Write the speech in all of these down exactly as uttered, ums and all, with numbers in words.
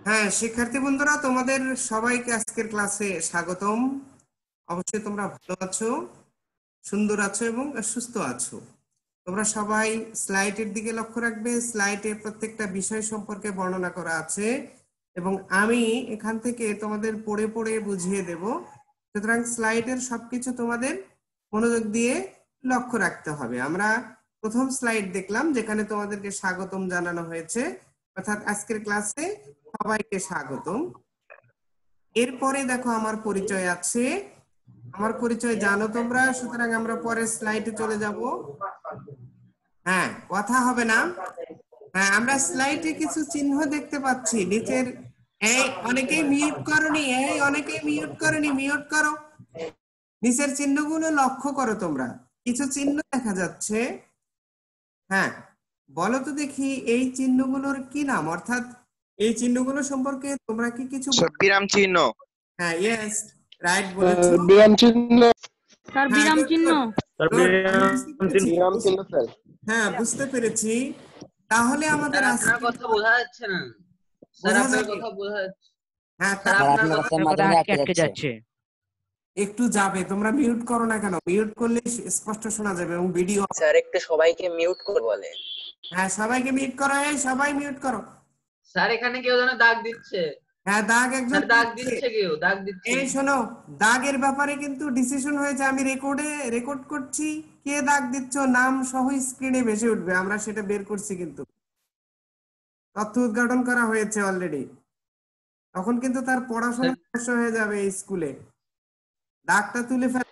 হ্যাঁ শিক্ষার্থী বন্ধুরা, তোমাদের সবাইকে আজকের ক্লাসে স্বাগতম। অবশ্যই তোমরা ভালো আছো, সুন্দর আছো এবং সুস্থ আছো। তোমরা সবাই স্লাইডের দিকে লক্ষ্য রাখবে। স্লাইডে প্রত্যেকটা বিষয় সম্পর্কে বর্ণনা করা আছে এবং আমি এখান থেকে তোমাদের পড়ে পড়ে বুঝিয়ে দেব। সুতরাং স্লাইডের সবকিছু তোমাদের মনোযোগ দিয়ে লক্ষ্য রাখতে হবে। আমরা প্রথম স্লাইড দেখলাম যেখানে তোমাদেরকে স্বাগতম জানানো হয়েছে, অর্থাৎ আজকের ক্লাসে সবাইকে স্বাগতম। এরপরে দেখো আমার পরিচয় আছে, আমার পরিচয় জানো তোমরা, সুতরাং আমরা পরের স্লাইডে চলে যাব। হ্যাঁ, কথা হবে না। হ্যাঁ, আমরা স্লাইডে কিছু চিহ্ন দেখতে পাচ্ছি নিচের। এই অনেকেই মিউট করনি, এই অনেকেই মিউট করনি, মিউট করো। নিচের চিহ্নগুলো লক্ষ্য করো তোমরা, কিছু চিহ্ন দেখা যাচ্ছে। হ্যাঁ, বলো তো দেখি এই চিহ্নগুলোর কি নাম, অর্থাৎ এই চিহ্নগুলো সম্পর্কে তোমরা কি কিছু? বিরাম চিহ্ন। হ্যাঁ, ইয়েস, রাইট বলেছো। বিরাম চিহ্ন স্যার, বিরাম চিহ্ন। বিরাম চিহ্ন স্যার। হ্যাঁ, বুঝতে পেরেছি। তাহলে আমাদের আপনার কথা বোঝা যাচ্ছে না স্যার, আপনার কথা বোঝা যাচ্ছে। হ্যাঁ, স্যার আপনার কথা কথা আটকে যাচ্ছে। একটু যাবে, তোমরা মিউট করো না কেন? মিউট করলে স্পষ্ট শোনা যাবে এবং ভিডিও। স্যার একটু সবাইকে মিউট করে বলে। হ্যাঁ, সবাইকে মিউট করো, এই সবাই মিউট করো। স্যার এখানে কেউ যেন দাগ দিচ্ছে। হ্যাঁ, দাগ একজন দাগ দিচ্ছে, কেউ দাগ দিচ্ছে। এই শোনো, দাগের ব্যাপারে কিন্তু ডিসিশন হয়েছে। আমি রেকর্ডে রেকর্ড করছি, কে দাগ দিচ্ছ নাম সহ স্ক্রিনে ভেসে উঠবে, আমরা সেটা বের করছি, কিন্তু তথ্য উদ্ঘাটন করা হয়েছে অলরেডি। তখন কিন্তু তার পড়াশোনা সমস্যা হয়ে যাবে স্কুলে। দাগটা তুলে ফেল,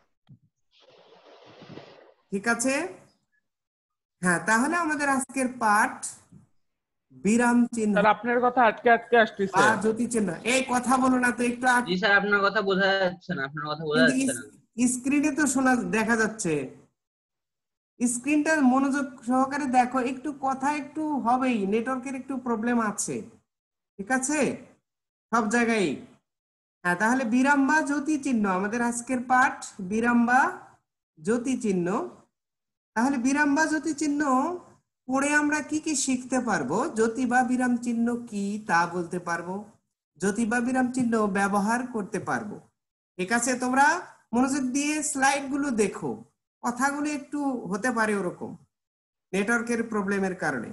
ঠিক আছে? হ্যাঁ, তাহলে আমাদের আজকের পাঠ বিরাম চিহ্ন। স্যার আপনার কথা আটকে আটকে আসছে। বা জ্যোতি চিহ্ন। এই কথা বলো না তো একটু। জি স্যার, আপনার কথা বোঝা যাচ্ছে না, আপনার কথা বোঝা যাচ্ছে না। স্ক্রিনে তো শোনা দেখা যাচ্ছে, স্ক্রিনটা মনোযোগ সহকারে দেখো। একটু কথা একটু হবেই, নেটওয়ার্কের একটু প্রবলেম আছে, ঠিক আছে সব জায়গায়। হ্যাঁ, তাহলে বিরাম বা জ্যোতি চিহ্ন আমাদের আজকের পাঠ, বিরাম বা জ্যোতি চিহ্ন। তাহলে বিরাম বা জ্যোতি চিহ্ন পড়ে আমরা কি কি শিখতে পারবো? জ্যোতি বা বিরাম চিহ্ন কি তা বলতে পারবো, জ্যোতি বা বিরাম চিহ্ন ব্যবহার করতে পারবো। ঠিক আছে, তোমরা মনোযোগ দিয়ে স্লাইড গুলো দেখো। কথাগুলো একটু হতে পারে ওরকম নেটওয়ার্কের প্রবলেমের কারণে।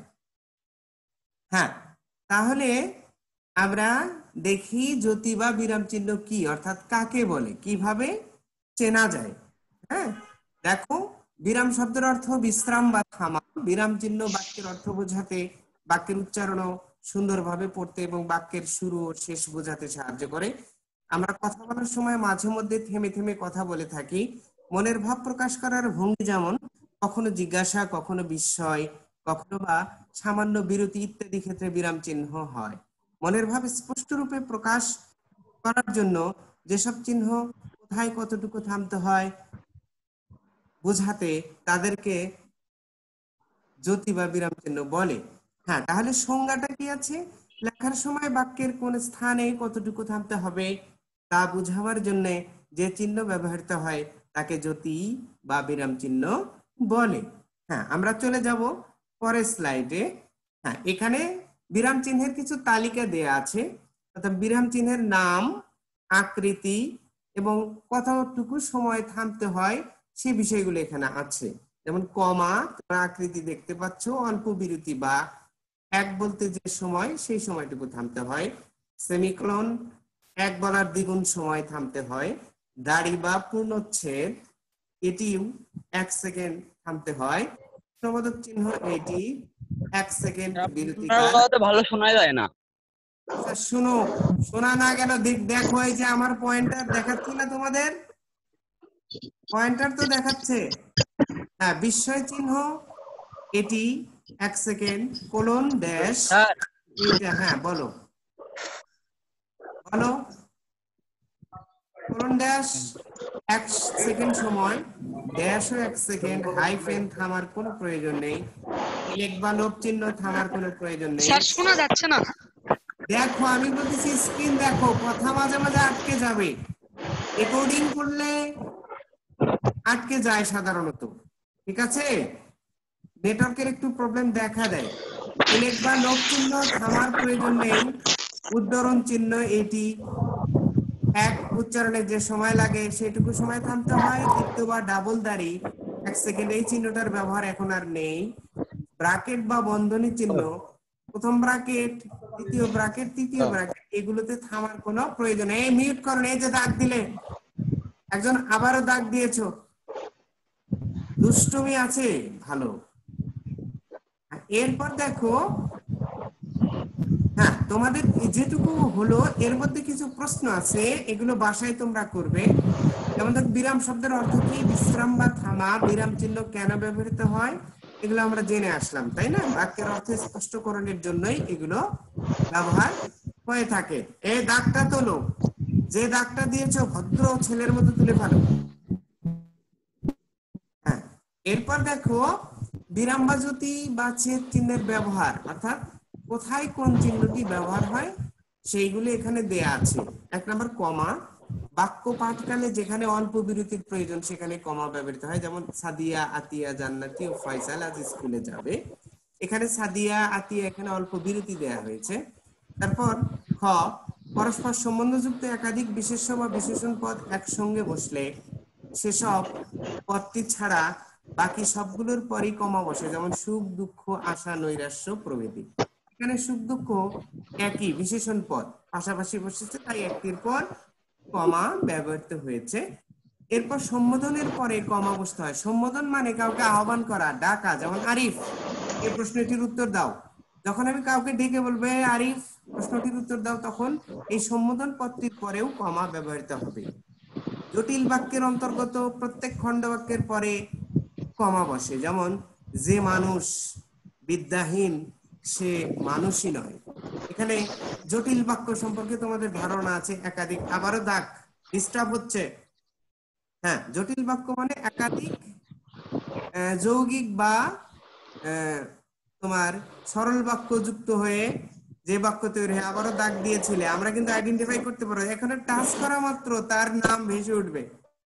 হ্যাঁ, তাহলে আমরা দেখি জ্যোতি বা বিরাম চিহ্ন কি, অর্থাৎ কাকে বলে, কিভাবে চেনা যায়। হ্যাঁ, দেখো, বিরাম শব্দের অর্থ বিশ্রাম বা থামা। বিরাম চিহ্ন বাক্যের অর্থ বোঝাতে, বাক্যের উচ্চারণও সুন্দরভাবে পড়তে এবং বাক্যের শুরু ও শেষ বোঝাতে সাহায্য করে। আমরা কথা বলার সময় মাঝে মধ্যে থেমে থেমে কথা বলে থাকি। মনের ভাব প্রকাশ করার ভঙ্গি যেমন কখনো জিজ্ঞাসা, কখনো বিস্ময়, কখনো বা সামান্য বিরতি ইত্যাদি ক্ষেত্রে বিরাম চিহ্ন হয়। মনের ভাব স্পষ্ট রূপে প্রকাশ করার জন্য যেসব চিহ্ন কোথায় কতটুকু থামতে হয় বোঝাতে তাদেরকে জ্যোতি বা বিরাম চিহ্ন বলে। হ্যাঁ, তাহলে সংজ্ঞাটা কি আছে? লেখার সময় বাক্যের কোন স্থানে কতটুকু থামতে হবে তা বোঝাবার জন্য যে চিহ্ন ব্যবহৃত হয় তাকে জ্যোতি বা বিরাম চিহ্ন বলে। হ্যাঁ, আমরা চলে যাব পরের স্লাইডে। হ্যাঁ, এখানে বিরাম চিহ্নের কিছু তালিকা দেয়া আছে, অর্থাৎ বিরাম চিহ্নের নাম, আকৃতি এবং কতটুকু সময় থামতে হয় সে বিষয়গুলো এখানে আছে। যেমন কমা, তোমরা আকৃতি দেখতে পাচ্ছ, অল্প বিরতি বা এক বলতে যে সময় সেই সময়টুকু থামতে হয়। সেমিকোলন, এক বলার দ্বিগুণ সময় থামতে হয়। দাড়ি বা পূর্ণচ্ছেদ, এটিও এক সেকেন্ড থামতে হয়। প্রবোধক চিহ্ন এটি এক সেকেন্ড বিরতি। ভালো শোনা যায় না। আচ্ছা শুনো, শোনা না গেল দেখো, এই যে আমার পয়েন্টার দেখাচ্ছে না তোমাদের? পয়েন্টার তো দেখাচ্ছে। হ্যাঁ, বিস্ময় চিহ্ন এটি এক সেকেন্ড, কোলন ড্যাশ এটা। হ্যাঁ, বলো বলো। কোলন ড্যাশ এক সেকেন্ড সময়, ড্যাশও এক সেকেন্ড। হাইফেন থামার কোনো প্রয়োজন নেই। ইলেক বা লোপ চিহ্ন থামার কোনো প্রয়োজন নেই। স্যার শোনা যাচ্ছে না। দেখো, আমি বলতেছি স্ক্রিন দেখো, কথা মাঝে মাঝে আটকে যাবে। রেকর্ডিং করলে আটকে যায় সাধারণত, ঠিক আছে? নেটওয়ার্কের একটু প্রবলেম দেখা দেয়। ইলেক বা লোপ চিহ্ন থামার প্রয়োজন নেই। উদ্ধরণ চিহ্ন এটি, এক উচ্চারণে যে সময় লাগে সেটুকু সময় থামতে হয়। দ্বিতীয় বা ডাবল দাড়ি, এক সেকেন্ড, এই চিহ্নটার ব্যবহার এখন আর নেই। ব্রাকেট বা বন্ধনী চিহ্ন, প্রথম ব্রাকেট, দ্বিতীয় ব্রাকেট, তৃতীয় ব্রাকেট, এগুলোতে থামার কোনো প্রয়োজন নেই। এই মিউট করুন, এই যে দাগ দিলে, একজন আবারও দাগ দিয়েছো, দুষ্টুমি আছে, ভালো। এরপর দেখো, হ্যাঁ তোমাদের যেটুকু হলো এর মধ্যে কিছু প্রশ্ন আছে, এগুলো বাসায় তোমরা করবে। যেমন দেখো, বিরাম শব্দের অর্থ কি, বিশ্রাম বা থামা, বিরাম চিহ্ন কেন ব্যবহৃত হয়, এগুলো আমরা জেনে আসলাম, তাই না? বাক্যের অর্থ স্পষ্টকরণের জন্যই এগুলো ব্যবহার হয়ে থাকে। এই দাগটা তোলো, যে দাগটা দিয়েছো ভদ্র ছেলের মতো তুলে ফেলো। হ্যাঁ, এরপর দেখো, বিরাম বা জ্যোতি বা ছেদ চিহ্নের ব্যবহার, অর্থাৎ কোথায় কোন চিহ্নটি ব্যবহার হয় সেইগুলো এখানে দেয়া আছে। এক নম্বর কমা, বাক্য পাঠকালে যেখানে অল্প বিরতির প্রয়োজন সেখানে কমা ব্যবহৃত হয়। যেমন সাদিয়া, আতিয়া, জান্নাতি ও ফয়সাল আজ স্কুলে যাবে, এখানে সাদিয়া, আতিয়া, এখানে অল্প বিরতি দেয়া হয়েছে। তারপর খ, পরস্পর সম্বন্ধযুক্ত একাধিক বিশেষ্য বা বিশেষণ পদ একসঙ্গে বসলে সেসব পদটি ছাড়া বাকি সবগুলোর পরই কমা বসে, যেমন সুখ, দুঃখ, আশা, নৈরাশ্য প্রভৃতি। এখানে সুখ দুঃখ একই বিশেষণ পদ পাশাপাশি বসেছে, তাই একটির পর কমা ব্যবহৃত হয়েছে। এরপর সম্বোধনের পরে কমা বসতে হয়। সম্বোধন মানে কাউকে আহ্বান করা, ডাকা, যেমন আরিফ, এই প্রশ্নটির উত্তর দাও। যখন আমি কাউকে ডেকে বলবো আরিফ প্রশ্নটির উত্তর দাও, তখন এই সম্বোধন পদটির পরেও কমা ব্যবহৃত হবে। জটিল বাক্যের অন্তর্গত প্রত্যেক খণ্ড বাক্যের পরে কমা বসে, যেমন যে মানুষ বিদ্যাহীন সে মানুষই নয়। এখানে জটিল বাক্য সম্পর্কে তোমাদের ধারণা আছে, একাধিক, আবারও দাগ ডিস্টার্ব হচ্ছে। হ্যাঁ, জটিল বাক্য মানে একাধিক যৌগিক বা তোমার সরল বাক্য যুক্ত হয়ে যে বাক্য তৈরি হয়। আবারও দাগ দিয়েছিলে, আমরা কিন্তু আইডেন্টিফাই করতে পারবো, এখানে টাচ করা মাত্র তার নাম ভেসে উঠবে।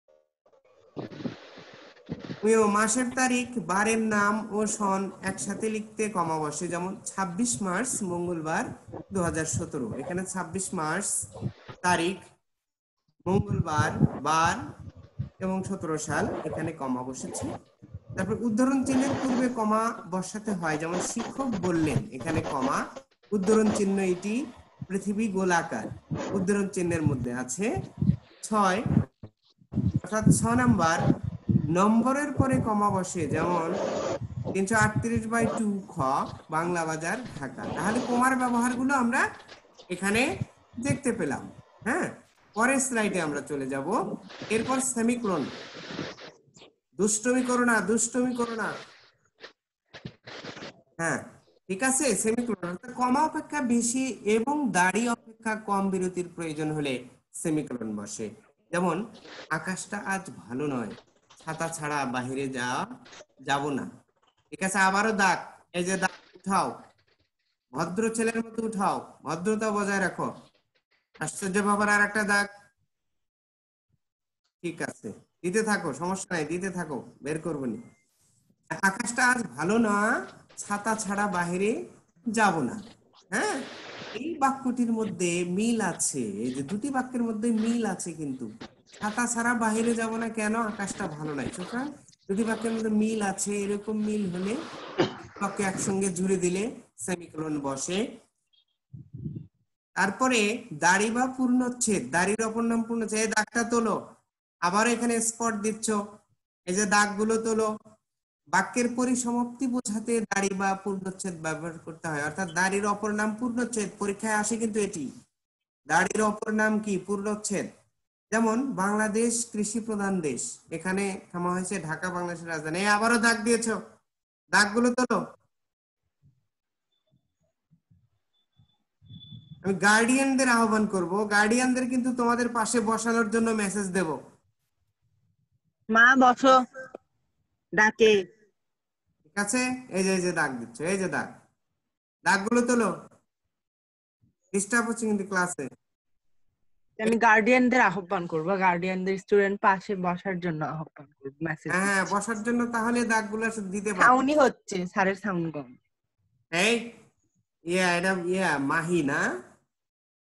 মাসের তারিখ, বারের নাম ও সন একসাথে লিখতে কমা বসে, যেমন ছাব্বিশ মার্চ মঙ্গলবার দু হাজার সতেরো, এখানে ছাব্বিশ মার্চ তারিখ, মঙ্গলবার বার এবং সতেরো সাল, এখানে কমা বসেছে। তারপর উদ্ধরণ চিহ্নের পূর্বে কমা বসাতে হয়, যেমন শিক্ষক বললেন, এখানে কমা, উদ্ধরণ চিহ্ন এটি, পৃথিবী গোলাকার, উদ্ধরণ চিহ্নের মধ্যে আছে ছয়, অর্থাৎ ছ নাম্বার নম্বরের পরে কমা বসে, যেমন তিনশো আটত্রিশ বাই টু খ, বাংলা বাজার, ঢাকা। তাহলে কমার ব্যবহারগুলো আমরা এখানে দেখতে পেলাম। হ্যাঁ, পরের স্লাইডে আমরা চলে যাব। এরপর সেমিকোলন, দুষ্টমি করো না, দুষ্টমি করো না। হ্যাঁ, ঠিক আছে, সেমিকোলন অর্থাৎ কমা অপেক্ষা বেশি এবং দাড়ি অপেক্ষা কম বিরতির প্রয়োজন হলে সেমিকোলন বসে। যেমন আকাশটা আজ ভালো নয়, ছাতা ছাড়া বাহিরে যা যাব না। ঠিক আছে, আবারও দাগ, এই যে দাগ উঠাও, ভদ্র ছেলের মতো উঠাও, ভদ্রতা বজায় রাখো। আশ্চর্য ব্যাপার, আর একটা দাগ। ঠিক আছে, দিতে থাকো, সমস্যা নাই, দিতে থাকো, বের করবো নি। আকাশটা আজ ভালো না, ছাতা ছাড়া বাহিরে যাব না। হ্যাঁ, এই বাক্যটির মধ্যে মিল আছে, এই যে দুটি বাক্যের মধ্যে মিল আছে, কিন্তু ছাতা ছাড়া বাহিরে যাব না কেন, আকাশটা ভালো নাই, সুতরাং দুটি বাক্যের মধ্যে মিল আছে। এরকম মিল হলে বাক্য একসঙ্গে জুড়ে দিলে সেমিকোলন বসে। তারপরে দাড়ি বা পূর্ণচ্ছেদ, দাড়ির অপর নাম পূর্ণচ্ছেদ, এই দাগটা তোলো, আবার এখানে স্পট দিচ্ছ, এই যে দাগগুলো তোলো। বাক্যের পরিসমাপ্তি বোঝাতে দাড়ি বা পূর্ণচ্ছেদ ব্যবহার করতে হয়, অর্থাৎ দাড়ির অপর নাম পূর্ণচ্ছেদ, পরীক্ষায় আসে কিন্তু এটি। দাড়ির অপর নাম কি? পূর্ণচ্ছেদ। যেমন বাংলাদেশ কৃষি প্রধান দেশ, এখানে থামা হয়েছে ঢাকা বাংলাদেশের রাজধানী। আবারও দাগ দিয়েছো, দাগগুলো তোলো। আমি গার্ডিয়ানদের আহ্বান করব, গার্ডিয়ানদের কিন্তু তোমাদের পাশে বসানোর জন্য মেসেজ দেব। মা বসো ডাকে। ঠিক আছে, এই যে এই যে দাগ দিচ্ছ, এই যে দাগ, দাগগুলো তোলো। ডিস্টার্ব হচ্ছে কিন্তু ক্লাসে। আমি গার্ডিয়ানদের আহ্বান করবো, গার্ডিয়ানদের স্টুডেন্ট পাশে বসার জন্য আহ্বান করবো, মেসেজ। হ্যাঁ, বসার জন্য তাহলে দাগগুলো দিতে পারো। সাউন্ডই হচ্ছে, স্যারের সাউন্ড কম। এই ইয়া এটা ইয়া মাহি না,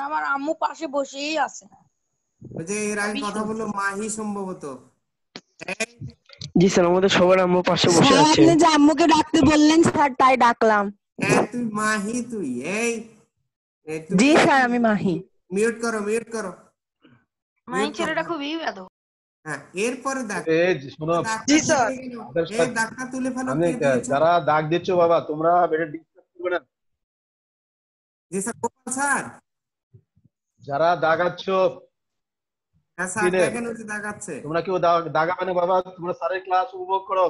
আমার আম্মু পাশে বসেই আছে। ওই যে এর আগে কথা বললো মাহি সম্ভবত। এই, জি স্যার, আমাদের সবার আম্মু পাশে বসে স্যার আছে। আপনি যে আম্মুকে ডাকতে বললেন স্যার তাই ডাকলাম। এ, তুই মাহি তুই এই এ, তুমি জি স্যার আমি মাহি। মিউট করো মিউট করো মাই mute করো। ছেলেটা খুবই বেয়াদব। হ্যাঁ এরপরে দেখ এই যে শোনো, দাগটা জি, তুলে স্যার। গেল। আমাদের এই সাথে- দাগটা তুলে ফেলো আমি কে দিয়েছো? যারা দাগ দিচ্ছ বাবা, তোমরা এটা ডিসকাস করবে না। জি স্যার গোপাল স্যার। যারা দাগাচ্ছ হ্যাঁ স্যার কিরে? দেখেন ওই যে দাগাচ্ছে। তোমরা কেউ দাগ- দাগাবে না বাবা, তোমরা স্যারের ক্লাস উপভোগ করো।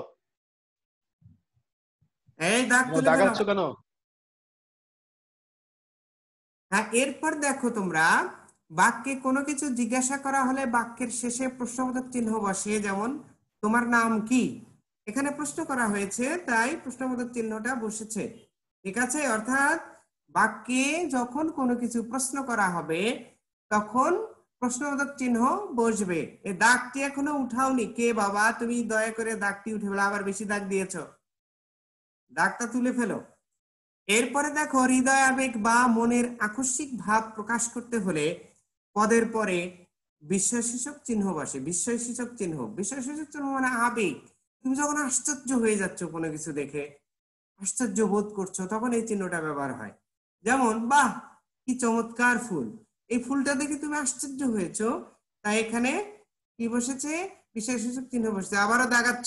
এই দাগ তোমরা তুলে ফেলো। দাগাচ্ছ কেন? হ্যাঁ এরপর দেখো তোমরা বাক্যে কোনো কিছু জিজ্ঞাসা করা হলে বাক্যের শেষে প্রশ্নবোধক চিহ্ন বসে, যেমন তোমার নাম কি? এখানে প্রশ্ন করা হয়েছে তাই প্রশ্নবোধক চিহ্নটা বসেছে। ঠিক আছে, অর্থাৎ বাক্যে যখন কোনো কিছু প্রশ্ন করা হবে তখন প্রশ্নবোধক চিহ্ন বসবে। এই দাগটি এখনো উঠাওনি কে বাবা? তুমি দয়া করে দাগটি উঠে ফেলো, আবার বেশি দাগ দিয়েছো, দাগটা তুলে ফেলো। এরপরে দেখো হৃদয় আবেগ বা মনের আকস্মিক ভাব প্রকাশ করতে হলে পদের পরে বিস্ময়সূচক চিহ্ন বসে। বিস্ময়সূচক চিহ্ন, বিস্ময়সূচক চিহ্ন মানে আবেগ। তুমি যখন আশ্চর্য হয়ে যাচ্ছ কোনো কিছু দেখে, আশ্চর্য বোধ করছো, তখন এই চিহ্নটা ব্যবহার হয়। যেমন বাহ কি চমৎকার ফুল, এই ফুলটা দেখে তুমি আশ্চর্য হয়েছো, তাই এখানে কি বসেছে? বিস্ময়সূচক চিহ্ন বসেছে। আবারও দাগাচ্ছ,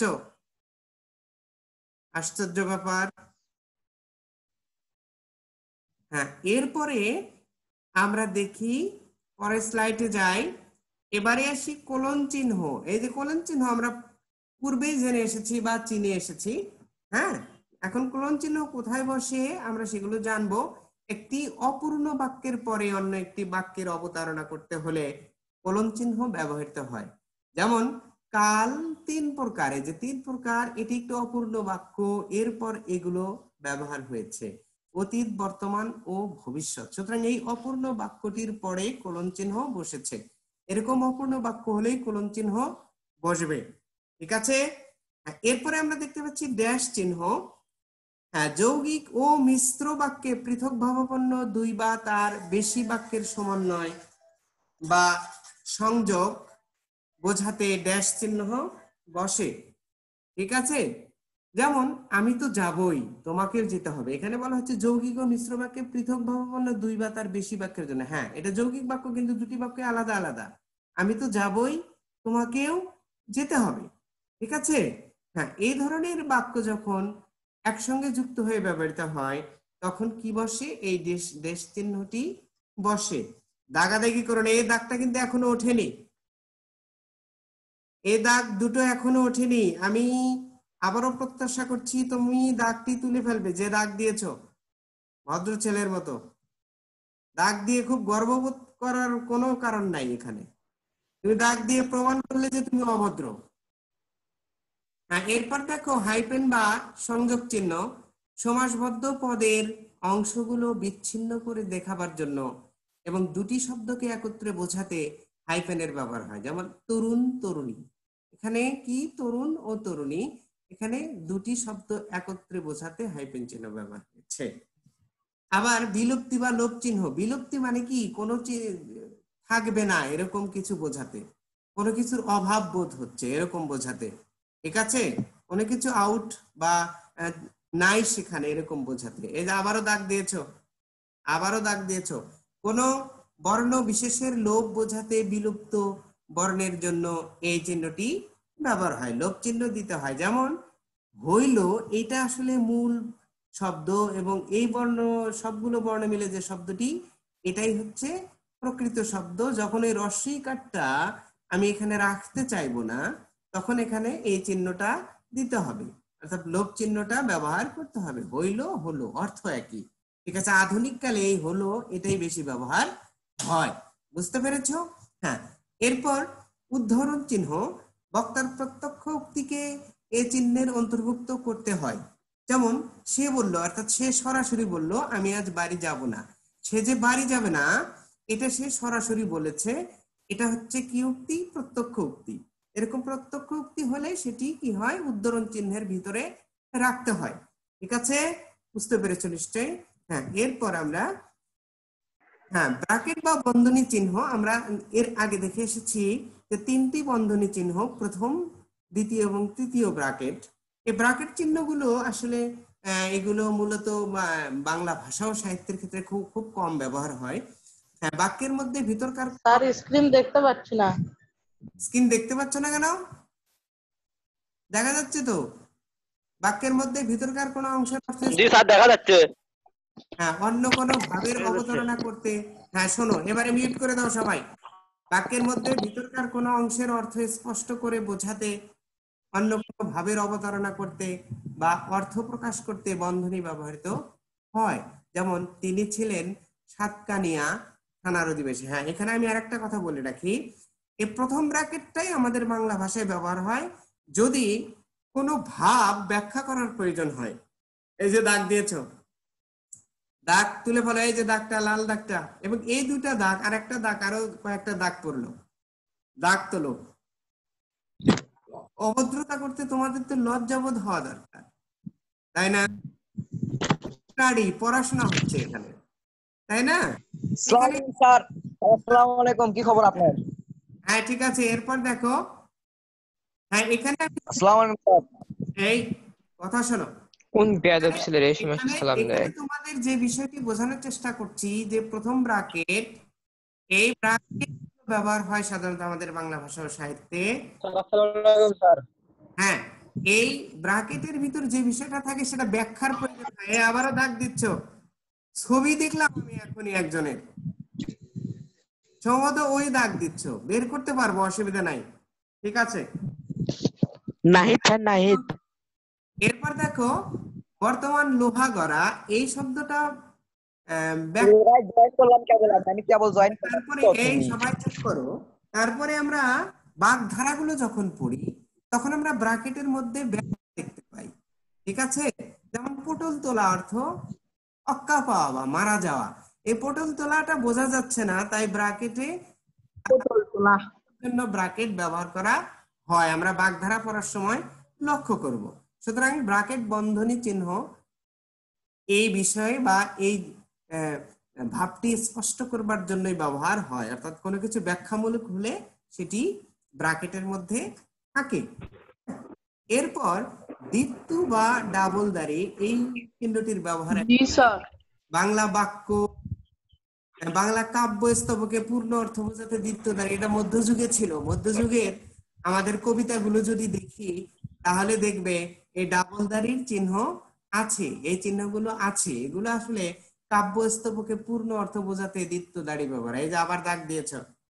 আশ্চর্য ব্যাপার। হ্যাঁ এরপরে আমরা দেখি পরের স্লাইডে যাই। এবারে আসি কোলন চিহ্ন। এই যে কোলন চিহ্ন আমরা পূর্বেই জেনে এসেছি বা চিনে এসেছি। হ্যাঁ এখন কোলন চিহ্ন কোথায় বসে আমরা সেগুলো জানবো। একটি অপূর্ণ বাক্যের পরে অন্য একটি বাক্যের অবতারণা করতে হলে কোলন চিহ্ন ব্যবহৃত হয়। যেমন কাল তিন প্রকার, এই যে তিন প্রকার এটি একটি অপূর্ণ বাক্য, এরপর এগুলো ব্যবহার হয়েছে অতীত, বর্তমান ও ভবিষ্যৎ। সুতরাং এই অপূর্ণ বাক্যটির পরে কোলন চিহ্ন বসেছে। এরকম অপূর্ণ বাক্য হলেই কোলন চিহ্ন বসবে। ঠিক আছে, এরপরে আমরা দেখতে পাচ্ছি ড্যাশ চিহ্ন। হ্যাঁ যৌগিক ও মিশ্র বাক্যে পৃথক ভাবাপন্ন দুই বা তার বেশি বাক্যের সমন্বয় বা সংযোগ বোঝাতে ড্যাশ চিহ্ন বসে। ঠিক আছে, যেমন আমি তো যাবই, তোমাকেও যেতে হবে। এখানে বলা হচ্ছে যৌগিক ও মিশ্র বাক্যে পৃথক ভাবাপন্ন দুই বা তার বেশি বাক্যের জন্য। হ্যাঁ এটা যৌগিক বাক্য কিন্তু দুটি বাক্য আলাদা আলাদা। আমি তো যাবই, তোমাকেও যেতে হবে। ঠিক আছে, হ্যাঁ এই ধরনের বাক্য যখন একসঙ্গে যুক্ত হয়ে ব্যবহৃত হয় তখন কি বসে? এই দেশ দেশ চিহ্নটি বসে। দাগাদাগি করো না, এই দাগটা কিন্তু এখনো ওঠেনি, এই দাগ দুটো এখনো ওঠেনি। আমি আবারও প্রত্যাশা করছি তুমি দাগটি তুলে ফেলবে যে দাগ দিয়েছো, ভদ্র ছেলের মতো। দাগ দিয়ে খুব গর্ববোধ করার কোনো কারণ নাই এখানে, তুমি দাগ দিয়ে প্রমাণ করলে যে তুমি অভদ্র। এরপর দেখো হাইপেন বা সংযোগ চিহ্ন সমাসবদ্ধ পদের অংশগুলো বিচ্ছিন্ন করে দেখাবার জন্য এবং দুটি শব্দকে একত্রে বোঝাতে হাইপেনের ব্যবহার হয়। যেমন তরুণ তরুণী, এখানে কি তরুণ ও তরুণী, এখানে দুটি শব্দ একত্রে বোঝাতে হাইপেন চিহ্ন ব্যবহার হয়েছে। আবার বিলুপ্তি বা লোপ চিহ্ন, বিলুপ্তি মানে কি কোনো থাকবে না এরকম কিছু বোঝাতে, কোনো কিছুর অভাব বোধ হচ্ছে এরকম বোঝাতে। ঠিক আছে, কোনো কিছু আউট বা নাই সেখানে এরকম বোঝাতে। এই যে আবারও দাগ দিয়েছো, আবারও দাগ দিয়েছো। কোন বর্ণ বিশেষের লোপ বোঝাতে বিলুপ্ত বর্ণের জন্য এই চিহ্নটি ব্যবহার হয়, লোপ চিহ্ন দিতে হয়। যেমন হইল, এটা আসলে মূল শব্দ এবং এই বর্ণ সবগুলো বর্ণ মিলে যে শব্দটি এটাই হচ্ছে প্রকৃত শব্দ। যখন এই রস্বইকারটা আমি এখানে রাখতে চাইবো না তখন এখানে এই চিহ্নটা দিতে হবে, অর্থাৎ লোপ চিহ্নটা ব্যবহার করতে হবে। হইল হলো অর্থ একই। ঠিক আছে, আধুনিক কালে এই হলো এটাই বেশি ব্যবহার হয়। বুঝতে পেরেছো? হ্যাঁ এরপর উদ্ধরণ চিহ্ন, বক্তার প্রত্যক্ষ উক্তিকে এই চিহ্নের অন্তর্ভুক্ত করতে হয়। যেমন সে বলল, অর্থাৎ সে সরাসরি বলল আমি আজ বাড়ি যাব না। সে যে বাড়ি যাবে না এটা সে সরাসরি বলেছে, এটা হচ্ছে কি উক্তি? প্রত্যক্ষ উক্তি। এরকম প্রত্যক্ষ উক্তি হলে সেটি কি হয়? উদ্ধরণ চিহ্নের ভিতরে রাখতে হয়। ঠিক আছে, বুঝতে পেরেছো নিশ্চয়ই? হ্যাঁ এরপর আমরা হ্যাঁ, ব্র্যাকেট বা বন্ধনী চিহ্ন আমরা এর আগে দেখে এসেছি যে তিনটি বন্ধনী চিহ্ন, প্রথম, দ্বিতীয় এবং তৃতীয় ব্র্যাকেট। এই ব্র্যাকেট চিহ্নগুলো আসলে আহ, এগুলো মূলত বা- বাংলা ভাষা ও সাহিত্যের ক্ষেত্রে খুব খুব কম ব্যবহার হয়। হ্যাঁ, বাক্যের মধ্যে ভিতরকার স্যার স্ক্রিন দেখতে পাচ্ছি না। স্ক্রিন দেখতে পাচ্ছ না কেন? দেখা যাচ্ছে তো বাক্যের মধ্যে ভিতরকার কোনো অংশের অর্থ জি স্যার দেখা যাচ্ছে। হ্যাঁ, অন্য কোনো ভাবের অবতারণা করতে। হ্যাঁ শোনো, এবারে মিউট করে দাও সবাই। বাক্যের মধ্যে ভিতরকার কোনো অংশের অর্থ স্পষ্ট করে বোঝাতে, অন্য কোনো ভাবের অবতারণা করতে বা অর্থ প্রকাশ করতে বন্ধনী ব্যবহৃত হয়। যেমন তিনি ছিলেন সাতকানিয়া থানার অধিবাসী। হ্যাঁ, এখানে আমি আরেকটা কথা বলে রাখি, এই প্রথম ব্র্যাকেটটাই আমাদের বাংলা ভাষায় ব্যবহার হয় যদি কোনো ভাব ব্যাখ্যা করার প্রয়োজন হয়। এই যে দাগ দিয়েছো, দাগ তুলে ফেলো, এই যে দাগটা, লাল দাগটা, এবং এই দুটা দাগ আর একটা দাগ, আরো কয়েকটা দাগ পড়লো, দাগ তোলো। অভদ্রতা করতে তোমাদের তো লজ্জাবোধ হওয়া দরকার, তাই না? স্টাডি, পড়াশোনা হচ্ছে এখানে, তাই না? এখানে স্যার আসসালামু আলাইকুম, কি খবর আপনার? হ্যাঁ ঠিক আছে, এরপর দেখো। হ্যাঁ, এখানে আমি- আসসালামু আলাইকুম স্যার। এই কথা শোনো, কোন বেয়াদব ছেলে রে এই সময় এখানে সালাম এখানে দেয়? তোমাদের যে বিষয়টি বোঝানোর চেষ্টা করছি যে প্রথম ব্র্যাকেট, এই ব্র্যাকেট ব্যবহার হয় সাধারণত আমাদের বাংলা ভাষা ও সাহিত্যে। আসসালামু আলাইকুম স্যার। হ্যাঁ, এই ব্র্যাকেটের ভিতর যে বিষয়টা থাকে সেটা ব্যাখ্যার প্রয়োজন হয়। এ আবারও দাগ দিচ্ছ, ছবি দেখলাম আমি এখনই একজনের, সম্ভবত ওই দাগ দিচ্ছ, বের করতে পারবো, অসুবিধা নাই, ঠিক আছে। নাহিদ স্যার, নাহিদ। এরপর দেখো, বর্তমান লোহা গড়া, এই শব্দটা আহ, ব্যাখ্যা- জয়েন করলাম কেবল, আমি কেবল জয়েন তারপরে এই সবাই চুপ করো। তারপরে আমরা বাগধারাগুলো যখন পড়ি তখন আমরা ব্র্যাকেটের মধ্যে ব্যাখ্যা দেখতে পাই, ঠিক আছে। যেমন পটল তোলা অর্থ অক্কা পাওয়া বা মারা যাওয়া। এই পটল তোলাটা বোঝা যাচ্ছে না, তাই ব্র্যাকেটে জন্য ব্র্যাকেট ব্যবহার করা হয়, আমরা বাগধারা পড়ার সময় লক্ষ্য করব। সুতরাং ব্র্যাকেট বন্ধনী চিহ্ন এই বিষয়ে বা এই আহ, ভাবটি স্পষ্ট করবার জন্যই ব্যবহার হয়, অর্থাৎ কোনো কিছু ব্যাখ্যামূলক হলে সেটি ব্র্যাকেটের মধ্যে থাকে। এরপর দ্বিত্ব বা ডাবল দাঁড়ি, এই চিহ্নটির ব্যবহার জি স্যার। বাংলা বাক্য, বাংলা কাব্য স্তবকে পূর্ণ অর্থ বোঝাতে দ্বিত্ব দাঁড়ি, এটা মধ্যযুগে ছিল। মধ্যযুগের আমাদের কবিতাগুলো যদি দেখি তাহলে দেখবে এই ডাবল দাঁড়ির চিহ্ন আছে, এই চিহ্নগুলো আছে। এগুলো আসলে কাব্য স্তবকে পূর্ণ অর্থ বোঝাতে দ্বিত্ব দাঁড়ি ব্যবহার। এই যে আবার দাগ দিয়েছ,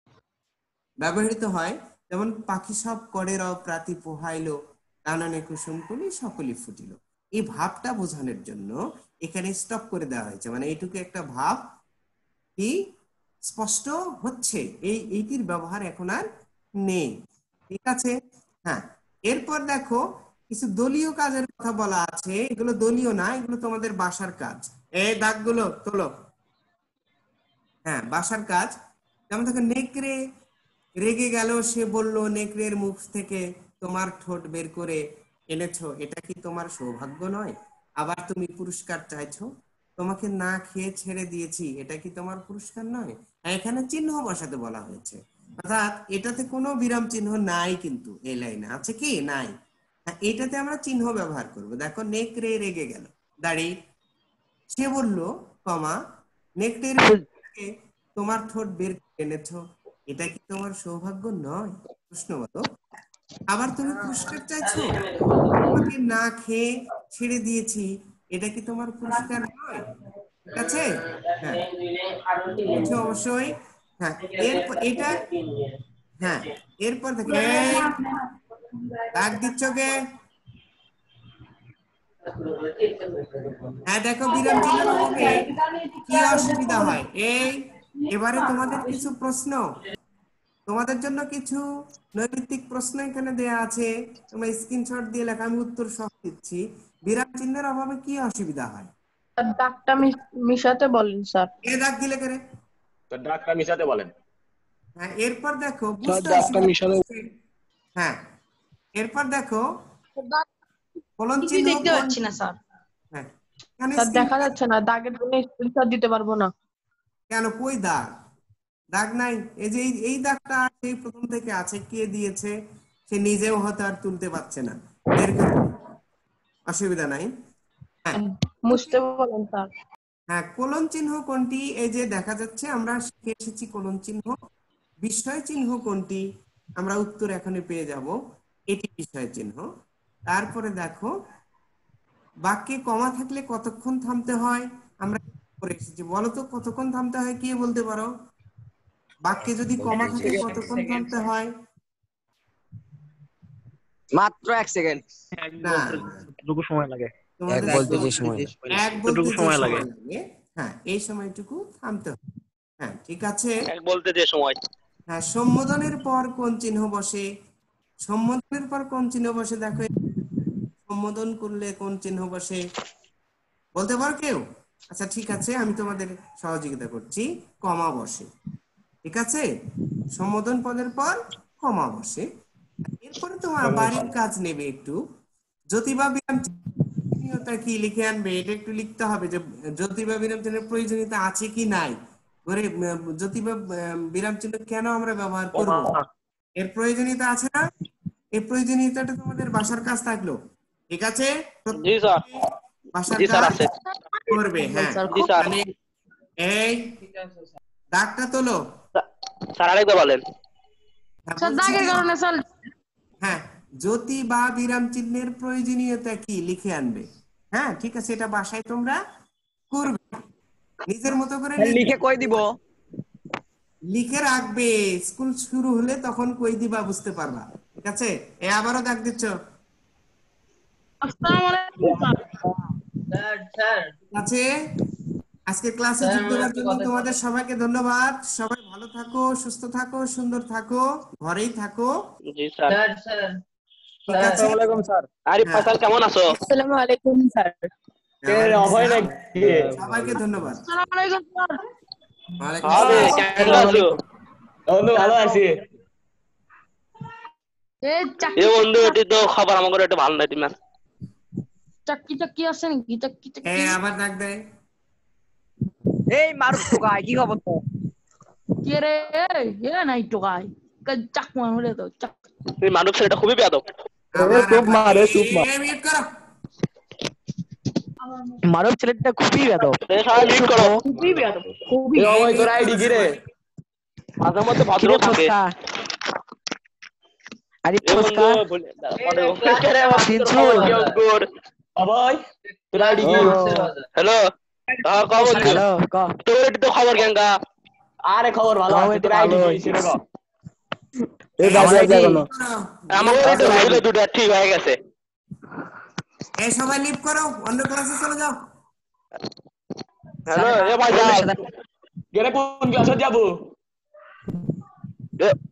ব্যবহৃত হয়। যেমন পাখি সব করে রব প্রাতি পোহাইলো, কাননে কুসুম কুলি সকলই ফুটিল। এই ভাবটা বোঝানোর জন্য এখানে স্টপ করে দেওয়া হয়েছে, মানে এইটুকু একটা ভাব কি স্পষ্ট হচ্ছে, এই এইটির ব্যবহার এখন আর নেই, ঠিক আছে। হ্যাঁ, এরপর দেখো কিছু দলীয় কাজের কথা বলা আছে, এগুলো দলীয় না, এগুলো তোমাদের বাসার কাজ। এই দাগগুলো তোলো। হ্যাঁ, বাসার কাজ। যেমন দেখো, নেকড়ে রেগে গেল, সে বলল নেকড়ের মুখ থেকে তোমার ঠোঁট বের করে এনেছো, এটা কি তোমার সৌভাগ্য নয়? আবার তুমি পুরস্কার চাইছো, তোমাকে না খেয়ে ছেড়ে দিয়েছি, এটা কি তোমার পুরস্কার নয়? হ্যাঁ, এখানে চিহ্ন বসাতে বলা হয়েছে, অর্থাৎ এটাতে কোনো বিরাম চিহ্ন নাই, কিন্তু এই লাইনে আছে কি নাই। হ্যাঁ, এটাতে আমরা চিহ্ন ব্যবহার করব। দেখো, নেকড়ে রেগে গেল, দাঁড়ি, সে বলল কমা নেকড়ের মুখ থেকে তোমার ঠোঁট বের করে এনেছো, এটা কি তোমার সৌভাগ্য নয়? প্রশ্নবোধক। আবার তুমি পুরস্কার চাইছো, তোমাকে না খেয়ে ছেড়ে দিয়েছি, এটা কি তোমার পুরস্কার নয়? ঠিক আছে। হ্যাঁ, বুঝছো অবশ্যই। হ্যাঁ, এরপর এটা, হ্যাঁ এরপর দেখো, এই দাগ দিচ্ছ কে? হ্যাঁ দেখো, বিরাম চিহ্নের অভাবে কি অসুবিধা হয়। এই এবারে তোমাদের কিছু প্রশ্ন, তোমাদের জন্য কিছু নৈমিত্তিক প্রশ্ন এখানে দেয়া আছে, তোমরা স্ক্রিনশট দিয়ে লেখা, আমি উত্তর সহ দিচ্ছি। বিরাম চিহ্নের অভাবে কি অসুবিধা হয়? দাগটা মিশাতে বলেন স্যার। এ দাগ দিলে করে। তো ডাকটা মিশাতে বলেন। হ্যাঁ, এরপর দেখো স্যার বুঝতে দাগটা অসুবিধা মিশালে হচ্ছে। হ্যাঁ, এরপর দেখো কোলন কিছুই চিহ্ন দেখতে কোন- পাচ্ছি না স্যার। হ্যাঁ, এখানে স্যার দেখা যাচ্ছে না, দাগের জন্য স্ক্রিনশট দিতে পারবো না। কেন কই দাগ? দাগ নাই। এই যে এই- এই দাগটা সেই প্রথম থেকে আছে, কে দিয়েছে? সে নিজেও হয়তো আর তুলতে পারছে না, বের করে দিন। অসুবিধা নাই। হ্যাঁ মুছতে বলেন স্যার। হ্যাঁ, কোলন চিহ্ন কোনটি? এই যে দেখা যাচ্ছে আমরা শিখে এসেছি কোলন চিহ্ন। বিস্ময় চিহ্ন কোনটি? আমরা উত্তর এখনই পেয়ে যাব, এটি বিস্ময় চিহ্ন। তারপরে দেখো বাক্যে কমা থাকলে কতক্ষণ থামতে হয়, আমরা করে এসেছি। বলো তো কতক্ষণ থামতে হয়, কে বলতে পারো? বাক্যে যদি কমা থাকে কতক্ষণ থামতে হয়? মাত্র এক সেকেন্ড। না, যতটুকু সময় লাগে তোমাদের এক বলতে যে সময় এক বলতে যতটুকু যে সময় সময় লাগে। লাগে, হ্যাঁ এই সময়টুকু থামতে হবে। হ্যাঁ ঠিক আছে। এক বলতে যে সময়। হ্যাঁ, সম্বোধনের পর কোন চিহ্ন বসে? সম্বোধনের পর কোন চিহ্ন বসে দেখো, সম্বোধন করলে কোন চিহ্ন বসে বলতে পারো কেউ? আচ্ছা ঠিক আছে, আমি তোমাদের সহযোগিতা করছি। কমা বসে, ঠিক আছে। সম্বোধন পদের পর কমা বসে। এরপরে তোমার বাড়ির কাজ নেবে একটু। জ্যোতিবা বিরাম প্রয়োজনীয়তা কি লিখে আনবে, এটা একটু লিখতে হবে যে জ্যোতিবা বিরাম চিহ্নের প্রয়োজনীয়তা আছে কি নাই, করে উম, জ্যোতিবা উম, বিরাম চিহ্ন কেন আমরা ব্যবহার করব, এর প্রয়োজনীয়তা আছে না? এই প্রয়োজনীয়তাটা তোমাদের বাসার কাজ থাকলো, ঠিক আছে। জি স্যার। বাসার জি স্যার কাজ আছে। করবে। হ্যাঁ স্যার, জি স্যার। মানে এই দাগটা তোলো। স্যার আরেকবার বলেন। হ্যাঁ, স্যার বলছি দাগের যে- কারণে স্যার হ্যাঁ, জ্যোতি বা বিরাম চিহ্নের প্রয়োজনীয়তা কি লিখে আনবে। হ্যাঁ ঠিক আছে, এটা বাসায় তোমরা করবে নিজের মতো করে লিখবে। লিখে কই দিব? লিখে রাখবে, স্কুল শুরু হলে তখন কই দিবা বুঝতে পারবা, ঠিক আছে। এ আবারও দাগ দিচ্ছ, আসসালামু আলাইকুম স্যার। স্যার স্যার ঠিক আছে। আজকে ক্লাসে স্যার, যোগ আমার দেওয়ার একটা জন্য কথা তোমাদের সবাইকে ধন্যবাদ। সবাই ভালো থাকো, সুস্থ থাকো, সুন্দর থাকো, ঘরেই থাকো, জি স্যার। স্যার স্যার ঠিক আছে। আসসালামু আলাইকুম স্যার। আরিফ হ্যাঁ। ফাসাল কেমন আছো? আসসালামু আলাইকুম স্যার। অভয় নাকি? সবাইকে ধন্যবাদ। আসসালামু আলাইকুম স্যার। ওয়ালাইকুম হবে আসসালাম। কেমন আছো? বন্ধু ভালো আছি। এই এ চাকরি বন্ধু এটি তো খবর আমাকে একটু ভালো নাই তুমি। চাকরি চাকরি আছে নাকি? চাকরি চাকরি হ্যাঁ আবার ডাক দেয়। এই মারুফ টোকাই কি খবর তো? কে রে? এই এ নাই টোকাই চাকমা হলে তো চাক তুমি মানব ছেলেটা খুবই বেয়াদব। আবার চুপ মার, এ চুপ মার। এ, মিউট করো। মানব ছেলেটা খুবই বেয়াদব। এ সবাই মিট করো। খুবই বেয়াদব খুবই। এই অভয় তোর মিউট আইডি করো কি রে? সবাই। মাঝে মধ্যে ভদ্র কিরে থাকে। ফসকা? আরিফ এ বন্ধু ফসকা বলে- পরে- কে রে আমার চিনছো? কি অঙ্কুর? অভয় তোর আইডি কি? হ্যালো হ্যাঁ কব বন্ধু, হ্যালো ক তোর এটি তো খবর কেঙ্গা? আরে খবর ভালো খবর আছে, তো তোর আইডি ভালো কি হয়েছে। ছিল? এই আমার সবাই আইডি লিভ করো। আমাকে একটু ভাইলে দুটো ঠিক হয়ে গেছে। এই সবাই লিভ করো, অন্য ক্লাসে চলে যাও। হ্যালো এ ভাই বন্ধুর যাও। সাথে গেরে কোন ক্লাসে যাবো? এ